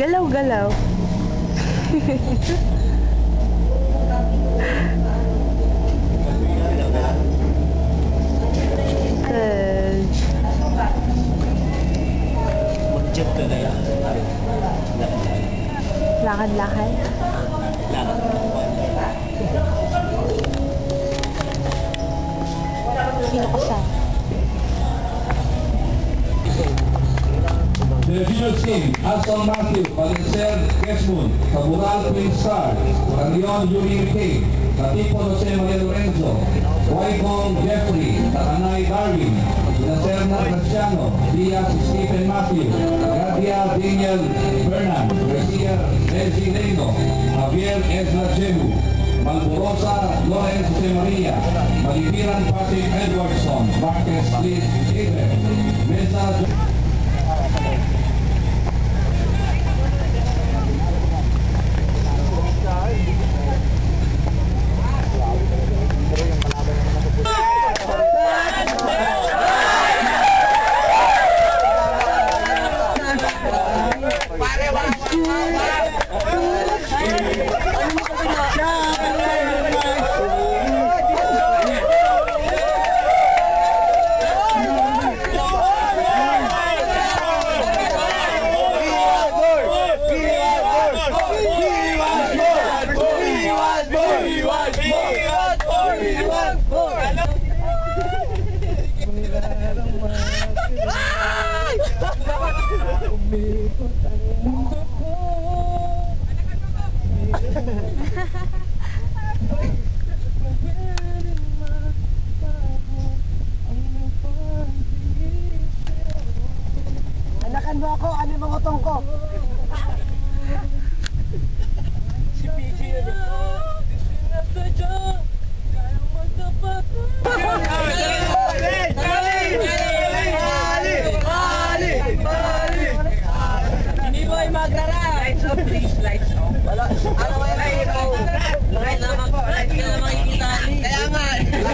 Galaw-galaw. Mag-jet ka kaya? Lakad-lakad. Sino ko siya? The Visual Team, Aston Matthew, Valencer Gesmund, Cabural Twin Star, Ranion Yuri King, Katipo Jose Maria Lorenzo, Waigong Jeffrey, Takanay Darwin, Lacerna Graciano, Diaz Stephen Matthew, Gadia Daniel Bernan, Garcia Elsie Leno, Javier Ezra Jebu, Malborosa Lawrence Jose Maria, Malipiran Patrick Edwardson, Marquez Liz Adler, Mesa Anakan mo ako, ano yung mga utong ko? Si PG yun. Hindi mo ay magrara. Lights off please, lights off. Wala. Ano ba yung lights off? Lights ka na makikita. Kaya nga.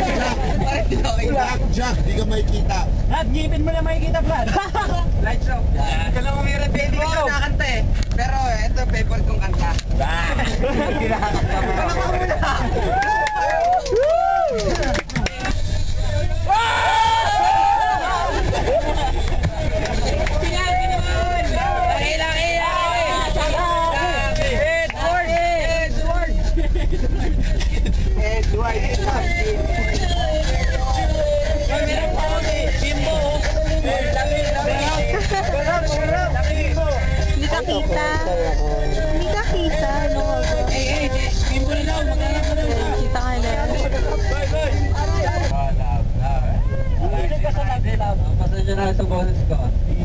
Jack, di ka makikita. Gipin mo na makikita, Brad. Lights off. Ikaw lang umirat. Hindi ka nakakanta eh. Pero ito, favorite kong kanta. Hindi nakakanta mo. Ano ka muna? Hindi ka kita. Hindi ka kita. Ano ka ba? Kita ka na. Pasensya na sa bonus ko.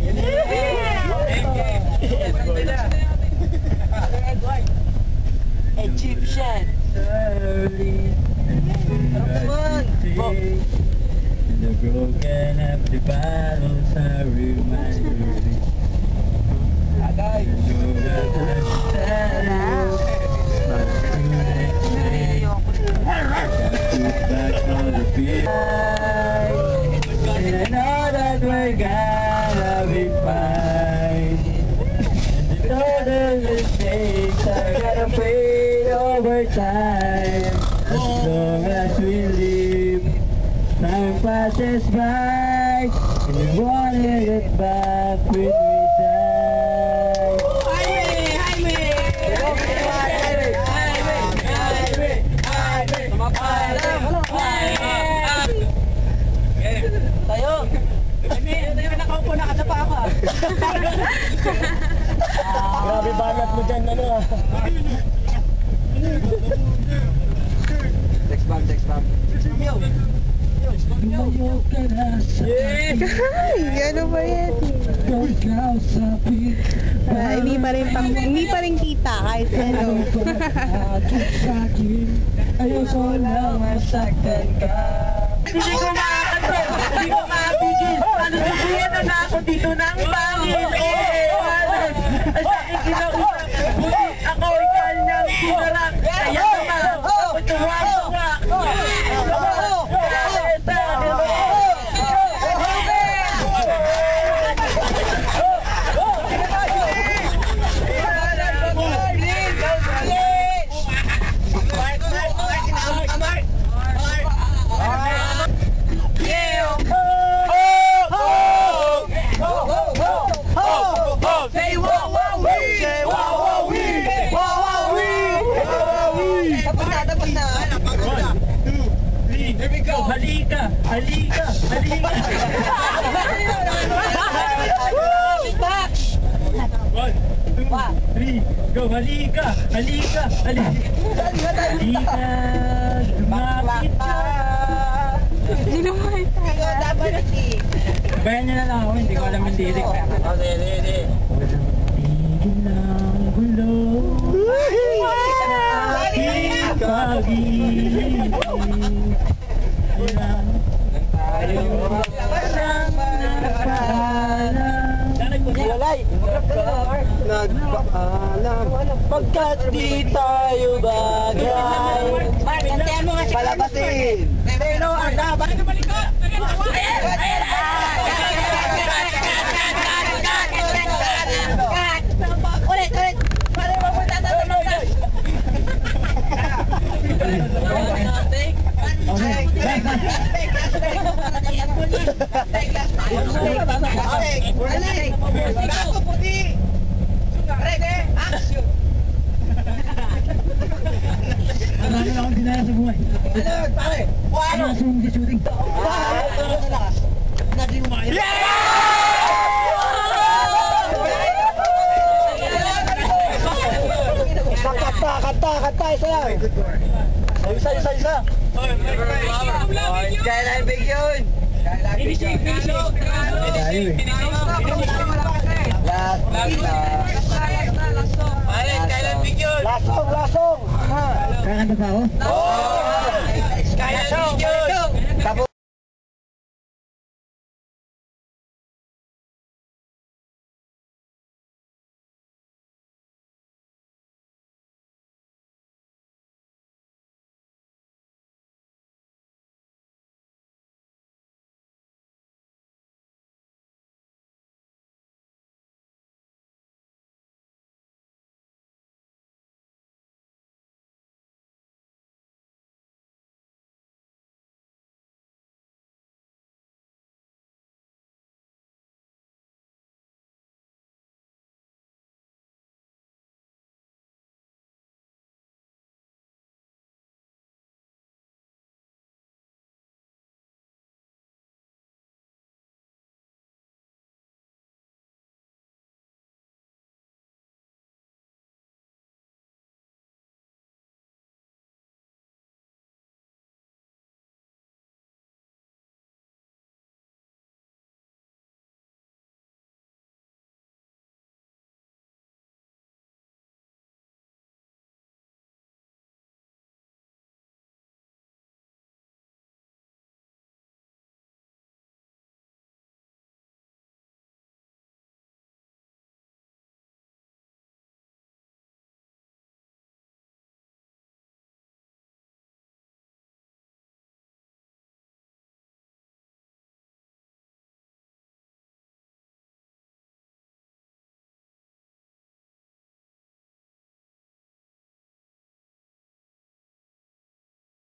Egyptian. The broken empty battles are reminders. Agay. And I know that we're gonna be fine. And all the mistakes are gonna fade over time. As long as we live, time passes by, and we won't get it back when we die. Tayo! Tayo, nakaupo, nakadapa ako. Grabe banat mo dyan, ano ah. Text bomb, text bomb. Lumayo ka na sa akin. Ano ba yan? Ikaw sabi. Hindi pa rin kita kahit ano. Ayoko lang masaktan ka. Hindi ko makakanta. Hindi ko makapigil. Ano sabihin na ako dito ng Panginoon? Sa ikinausap. Buti ako ikal ng sinarap. Kaya naman ako tuwa-tuwa. halika, halika, halika. 1, 2, 3, go, halika, halika, halika. Halika, lumapit ka. Hindi naman. Bayan niyo na lang ako, hindi ko alam yung lyric. Hindi. Tigil ng gulo. Aking pag-ibig. Ilan tayo walang napaalam. Nagpaalam pagkat di tayo bagay. Palabasin. Pero ang dapat ka balikan. Ulit. Para mapunta tayo ng mga. Marami na akong dinaya sa buhay. Ano ang shooting? Kanta, isa lang. Isa. Kailan big yun? Lasong. Kakanta pa ako? Kailan big yun?